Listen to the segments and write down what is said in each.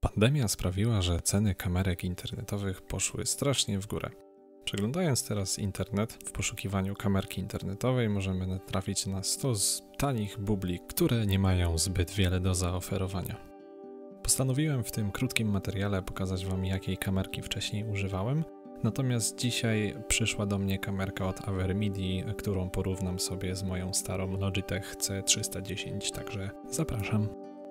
Pandemia sprawiła, że ceny kamerek internetowych poszły strasznie w górę. Przeglądając teraz internet, w poszukiwaniu kamerki internetowej możemy natrafić na stos tanich bubli, które nie mają zbyt wiele do zaoferowania. Postanowiłem w tym krótkim materiale pokazać Wam, jakiej kamerki wcześniej używałem, natomiast dzisiaj przyszła do mnie kamerka od Avermidii, którą porównam sobie z moją starą Logitech C310, także zapraszam.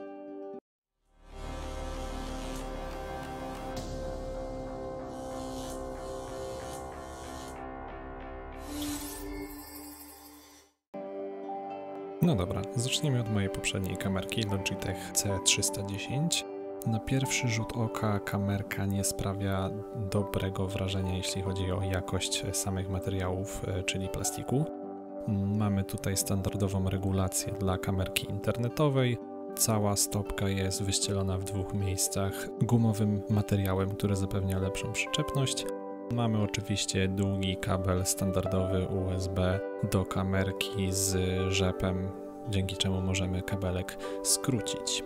No dobra, zacznijmy od mojej poprzedniej kamerki Logitech C310. Na pierwszy rzut oka kamerka nie sprawia dobrego wrażenia, jeśli chodzi o jakość samych materiałów, czyli plastiku. Mamy tutaj standardową regulację dla kamerki internetowej. Cała stopka jest wyścielona w dwóch miejscach gumowym materiałem, który zapewnia lepszą przyczepność. Mamy oczywiście długi kabel standardowy USB do kamerki z rzepem, dzięki czemu możemy kabelek skrócić.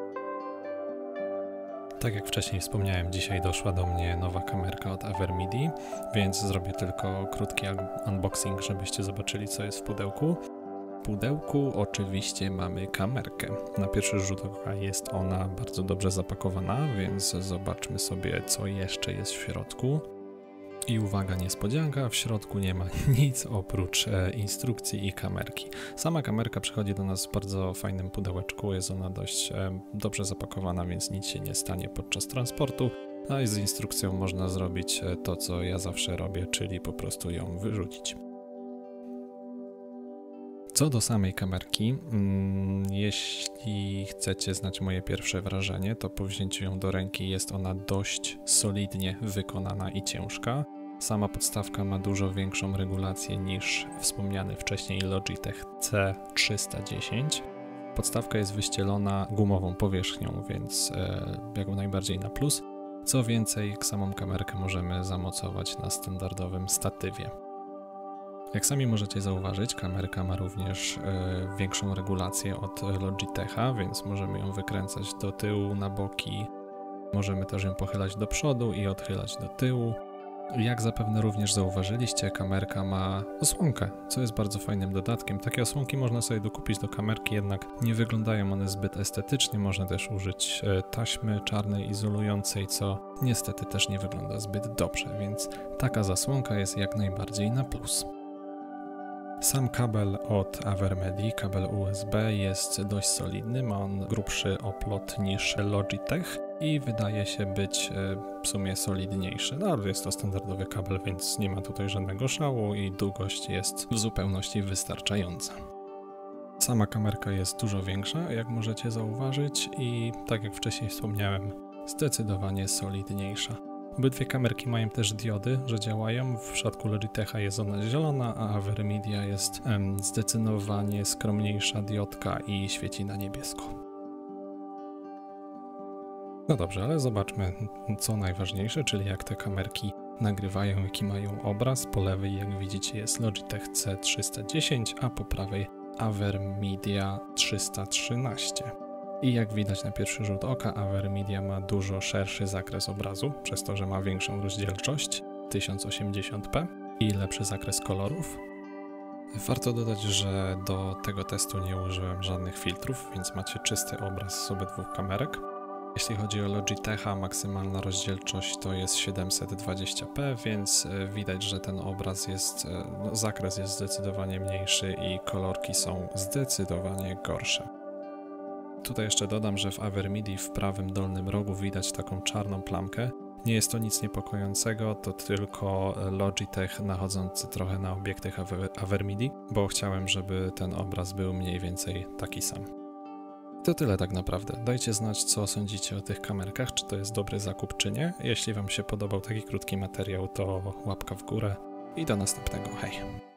Tak jak wcześniej wspomniałem, dzisiaj doszła do mnie nowa kamerka od Avermidii, więc zrobię tylko krótki unboxing, żebyście zobaczyli, co jest w pudełku. W pudełku oczywiście mamy kamerkę. Na pierwszy rzut oka jest ona bardzo dobrze zapakowana, więc zobaczmy sobie, co jeszcze jest w środku. I uwaga, niespodzianka, w środku nie ma nic oprócz instrukcji i kamerki. Sama kamerka przychodzi do nas w bardzo fajnym pudełeczku, jest ona dość dobrze zapakowana, więc nic się nie stanie podczas transportu, a z instrukcją można zrobić to, co ja zawsze robię, czyli po prostu ją wyrzucić. Co do samej kamerki, jeśli chcecie znać moje pierwsze wrażenie, to po wzięciu ją do ręki jest ona dość solidnie wykonana i ciężka. Sama podstawka ma dużo większą regulację niż wspomniany wcześniej Logitech C310. Podstawka jest wyścielona gumową powierzchnią, więc jak najbardziej na plus. Co więcej, samą kamerkę możemy zamocować na standardowym statywie. Jak sami możecie zauważyć, kamerka ma również większą regulację od Logitecha, więc możemy ją wykręcać do tyłu, na boki. Możemy też ją pochylać do przodu i odchylać do tyłu. Jak zapewne również zauważyliście, kamerka ma osłonkę, co jest bardzo fajnym dodatkiem. Takie osłonki można sobie dokupić do kamerki, jednak nie wyglądają one zbyt estetycznie. Można też użyć taśmy czarnej izolującej, co niestety też nie wygląda zbyt dobrze, więc taka zasłonka jest jak najbardziej na plus. Sam kabel od Avermedii, kabel USB, jest dość solidny, ma on grubszy oplot niż Logitech i wydaje się być w sumie solidniejszy. No ale jest to standardowy kabel, więc nie ma tutaj żadnego szału i długość jest w zupełności wystarczająca. Sama kamerka jest dużo większa, jak możecie zauważyć, i tak jak wcześniej wspomniałem, zdecydowanie solidniejsza. Obydwie kamerki mają też diody, że działają. W przypadku Logitecha jest ona zielona, a Avermedia jest zdecydowanie skromniejsza diodka i świeci na niebiesko. No dobrze, ale zobaczmy, co najważniejsze, czyli jak te kamerki nagrywają, jaki mają obraz. Po lewej, jak widzicie, jest Logitech C310, a po prawej Avermedia 313. I jak widać na pierwszy rzut oka, Avermedia ma dużo szerszy zakres obrazu, przez to, że ma większą rozdzielczość 1080p i lepszy zakres kolorów. Warto dodać, że do tego testu nie użyłem żadnych filtrów, więc macie czysty obraz z obydwu kamerek. Jeśli chodzi o Logitecha, maksymalna rozdzielczość to jest 720p, więc widać, że ten obraz jest, zakres jest zdecydowanie mniejszy i kolorki są zdecydowanie gorsze. Tutaj jeszcze dodam, że w Avermidii w prawym dolnym rogu widać taką czarną plamkę. Nie jest to nic niepokojącego, to tylko Logitech nachodzący trochę na obiektyw Avermidii, bo chciałem, żeby ten obraz był mniej więcej taki sam. To tyle tak naprawdę. Dajcie znać, co sądzicie o tych kamerkach, czy to jest dobry zakup, czy nie. Jeśli Wam się podobał taki krótki materiał, to łapka w górę i do następnego. Hej!